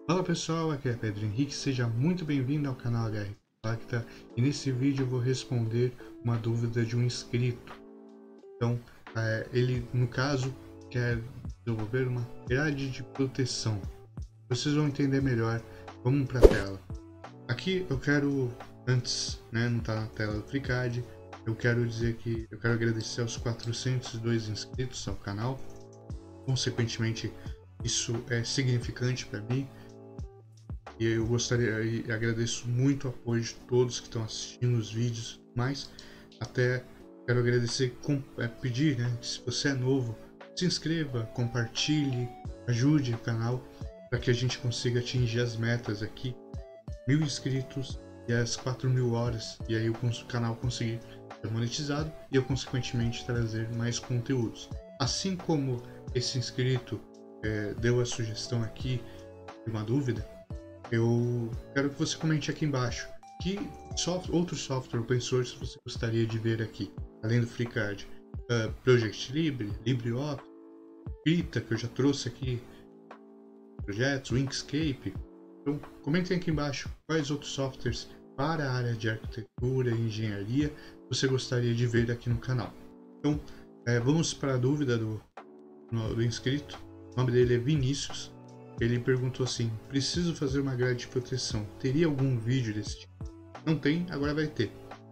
Fala pessoal, aqui é Pedro Henrique, seja muito bem-vindo ao canal HR Impacta e nesse vídeo eu vou responder uma dúvida de um inscrito. Então, ele no caso quer desenvolver uma grade de proteção. Vocês vão entender melhor, vamos para a tela. Aqui eu quero, antes, não está na tela do FreeCAD, eu quero dizer que eu quero agradecer aos 402 inscritos ao canal. Consequentemente, isso é significante para mim. E eu gostaria e agradeço muito o apoio de todos que estão assistindo os vídeos, mas até quero agradecer, pedir, que se você é novo, se inscreva, compartilhe, ajude o canal para que a gente consiga atingir as metas aqui, 1000 inscritos e as 4000 horas, e aí o canal conseguir ser monetizado e eu consequentemente trazer mais conteúdos. Assim como esse inscrito deu a sugestão aqui de uma dúvida, eu quero que você comente aqui embaixo que outro software open source você gostaria de ver aqui, além do FreeCAD. Project Libre, LibreOffice, Krita, que eu já trouxe aqui, projetos, Inkscape. Então, comentem aqui embaixo quais outros softwares para a área de arquitetura e engenharia você gostaria de ver aqui no canal. Então, vamos para a dúvida do inscrito. O nome dele é Vinícius. Ele perguntou assim: preciso fazer uma grade de proteção, teria algum vídeo desse tipo? Não tem, agora vai ter.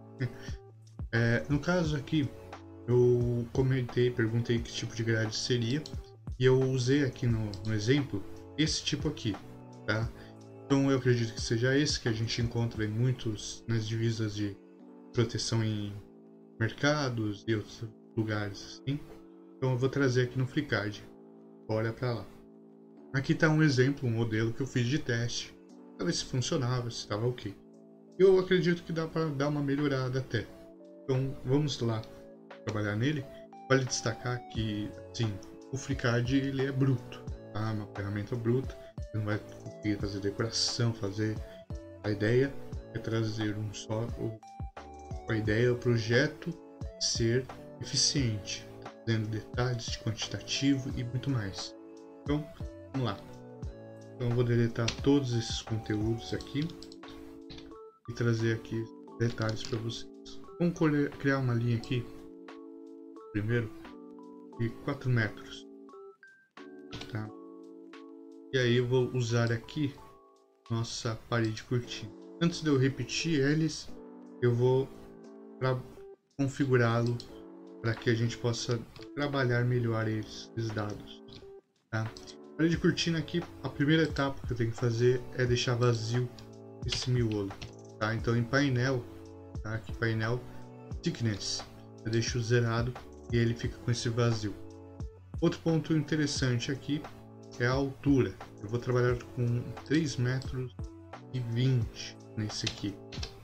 No caso aqui, eu perguntei que tipo de grade seria, e eu usei aqui no exemplo esse tipo aqui, tá? Então eu acredito que seja esse que a gente encontra em muitos nas divisas de proteção em mercados e outros lugares assim. Então eu vou trazer aqui no FreeCAD. Bora para lá. Aqui está um exemplo, um modelo que eu fiz de teste, para ver se funcionava, se estava ok. Eu acredito que dá para dar uma melhorada até. Então vamos lá trabalhar nele. Vale destacar que, sim, o FreeCAD ele é bruto, tá? Uma ferramenta bruta. Você não vai conseguir fazer decoração, fazer. A ideia é trazer a ideia, o projeto ser eficiente, trazendo detalhes de quantitativo e muito mais. Então, vamos lá. Então eu vou deletar todos esses conteúdos aqui e trazer aqui detalhes para vocês. Vamos criar uma linha aqui, primeiro, de 4 metros. Tá? E aí eu vou usar aqui nossa parede cortina. Antes de eu repetir eles, eu vou configurá-lo para que a gente possa trabalhar melhor esses dados. Tá? Parede cortina aqui, a primeira etapa que eu tenho que fazer é deixar vazio esse miolo. Tá? Então em painel, tá? Aqui painel thickness, eu deixo zerado e ele fica com esse vazio. Outro ponto interessante aqui é a altura. Eu vou trabalhar com 3,20 metros nesse aqui.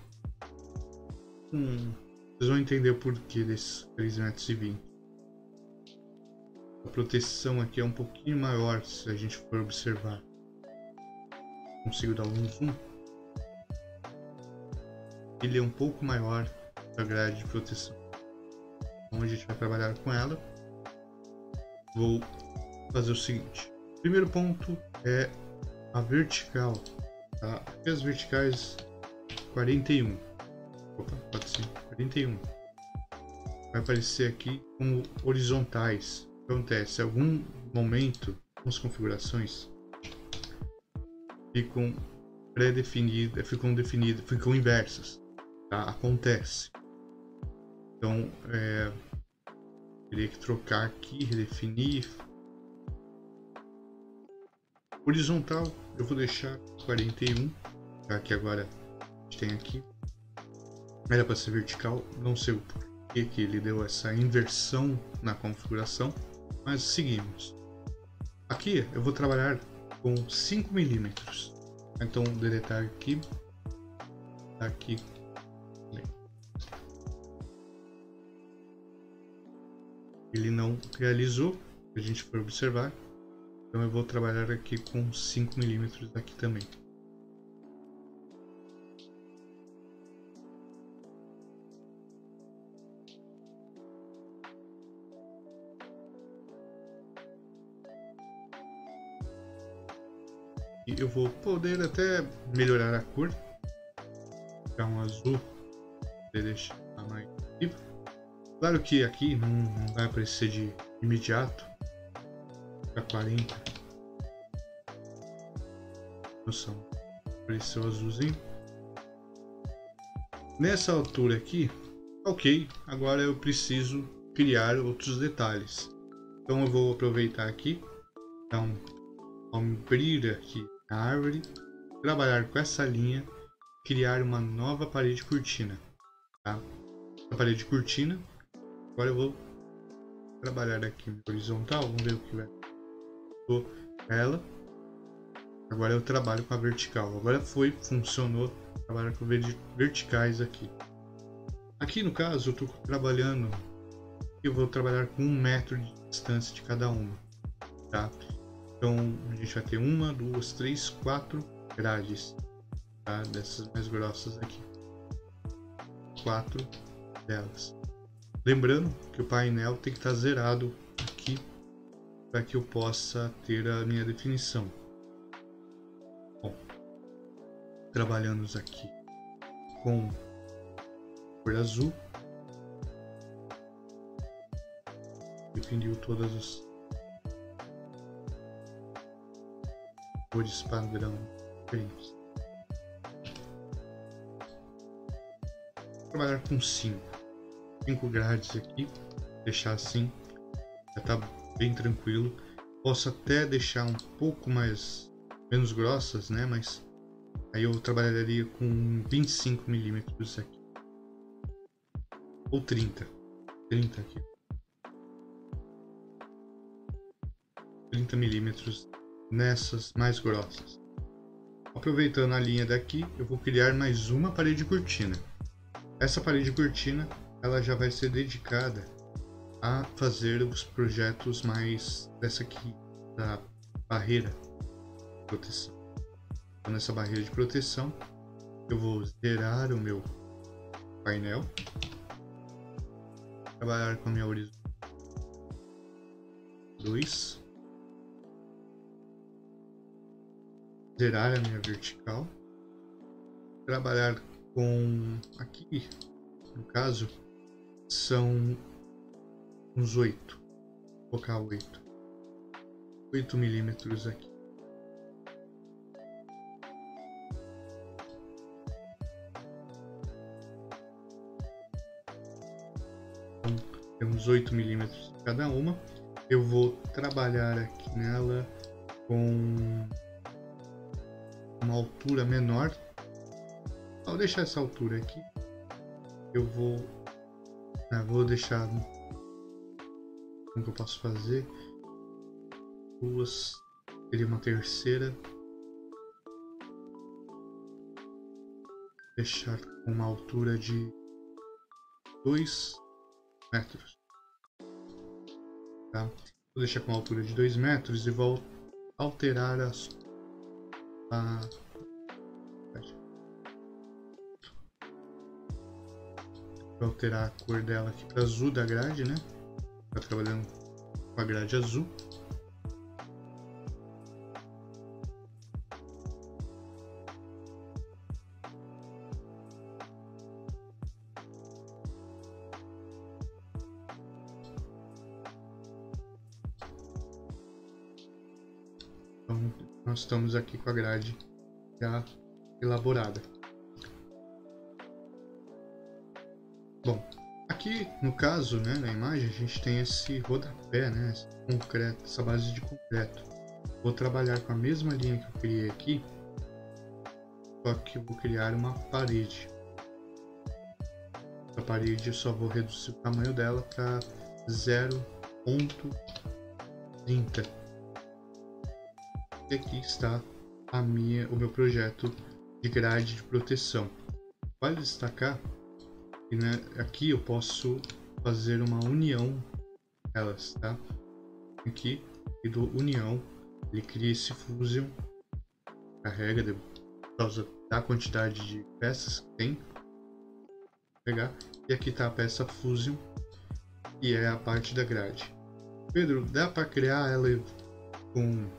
Vocês vão entender o porquê desses 3,20 metros. A proteção aqui é um pouquinho maior se a gente for observar. Consigo dar um zoom. Ele é um pouco maior da grade de proteção. Então a gente vai trabalhar com ela. Vou fazer o seguinte. O primeiro ponto é a vertical. Tá? Aqui as verticais 41. Opa, pode ser 41. Vai aparecer aqui como horizontais. Acontece, em algum momento, as configurações ficam pré-definidas, ficam inversas. Tá? Acontece. Então, teria que trocar aqui, redefinir. Horizontal, eu vou deixar 41, tá? Que agora a gente tem aqui. Era para ser vertical, não sei o porquê que ele deu essa inversão na configuração, mas seguimos. Aqui eu vou trabalhar com 5 milímetros. Então deletar aqui, aqui. Ele não realizou, se a gente for observar. Então eu vou trabalhar aqui com 5 milímetros aqui também. E eu vou poder até melhorar a cor, ficar um azul, para deixar mais vivo. Claro que aqui não vai aparecer de imediato, para 40. Nossa, apareceu azulzinho. Nessa altura aqui, ok, agora eu preciso criar outros detalhes. Então eu vou aproveitar aqui, então abrir aqui a árvore, trabalhar com essa linha, criar uma nova parede cortina, tá? A parede cortina, agora eu vou trabalhar aqui na horizontal, vamos ver o que vai. Vou ela, agora eu trabalho com a vertical, agora funcionou, trabalhar com verticais aqui. Aqui no caso eu estou trabalhando, eu vou trabalhar com 1 metro de distância de cada uma, tá? Então a gente vai ter 1, 2, 3, 4 grades, tá? Dessas mais grossas aqui, 4 delas. Lembrando que o painel tem que estar zerado aqui para que eu possa ter a minha definição. Bom, trabalhamos aqui com cor azul, definiu todas as cores padrão diferentes. Trabalhar com 5 grades aqui, deixar assim, já está bem tranquilo. Posso até deixar um pouco menos grossas, né? Mas aí eu trabalharia com 25 milímetros aqui, ou 30 aqui, 30 milímetros nessas mais grossas. Aproveitando a linha daqui, eu vou criar mais uma parede cortina. Essa parede cortina, ela já vai ser dedicada a fazer os projetos mais dessa aqui, da barreira de proteção. Então, nessa barreira de proteção, eu vou zerar o meu painel, trabalhar com a minha horizontal 2, zerar a minha vertical, trabalhar com aqui, no caso, são uns 8, vou colocar 8 milímetros aqui. Então, temos 8 milímetros cada uma. Eu vou trabalhar aqui nela com uma altura menor. Ao deixar essa altura aqui, eu vou deixar, como que eu posso fazer? Duas, seria uma terceira, deixar com uma altura de 2 metros, tá? Vou deixar com uma altura de 2 metros e vou alterar vou alterar a cor dela aqui para azul da grade, né? Tá trabalhando com a grade azul. Então, nós estamos aqui com a grade já elaborada. Bom, aqui no caso, né, na imagem, a gente tem esse rodapé, né, esse concreto, essa base de concreto. Vou trabalhar com a mesma linha que eu criei aqui, só que eu vou criar uma parede. A parede eu só vou reduzir o tamanho dela para 0,30. E aqui está o meu projeto de grade de proteção. Vale destacar que, né, aqui eu posso fazer uma união delas, tá? Aqui e do união ele cria esse fusion, carrega por causa da quantidade de peças que tem. Vou pegar e aqui está a peça fusion, que é a parte da grade. Pedro, dá para criar ela com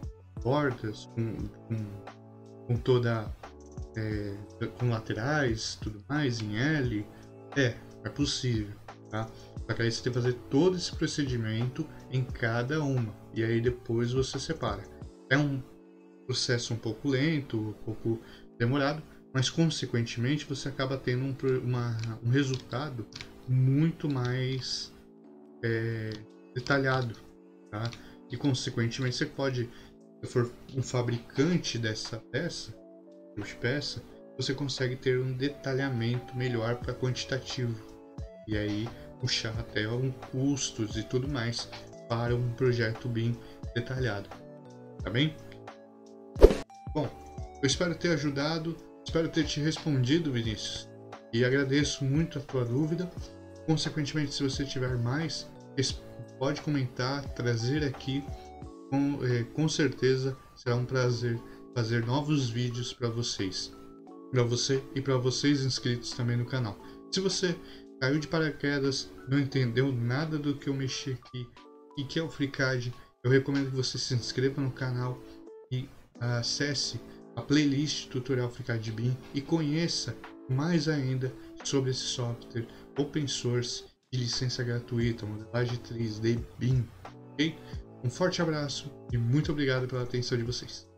bordas, com toda com laterais, tudo mais em L, é possível, tá? Só que aí você tem que fazer todo esse procedimento em cada uma e aí depois você separa. É um processo um pouco lento, um pouco demorado, mas consequentemente você acaba tendo um resultado muito mais detalhado, tá? E consequentemente você pode, se for um fabricante dessa peça, de peça, você consegue ter um detalhamento melhor para quantitativo e aí puxar até custos e tudo mais para um projeto bem detalhado, tá bem? Bom, eu espero ter ajudado, espero ter te respondido, Vinícius, e agradeço muito a tua dúvida. Consequentemente, se você tiver mais, pode comentar, trazer aqui, com certeza será um prazer fazer novos vídeos para você e para vocês inscritos também no canal. Se você caiu de paraquedas, não entendeu nada do que eu mexi aqui e que é o FreeCAD, eu recomendo que você se inscreva no canal e acesse a playlist Tutorial FreeCAD BIM e conheça mais ainda sobre esse software open source de licença gratuita, modelagem 3D BIM, ok? Um forte abraço e muito obrigado pela atenção de vocês.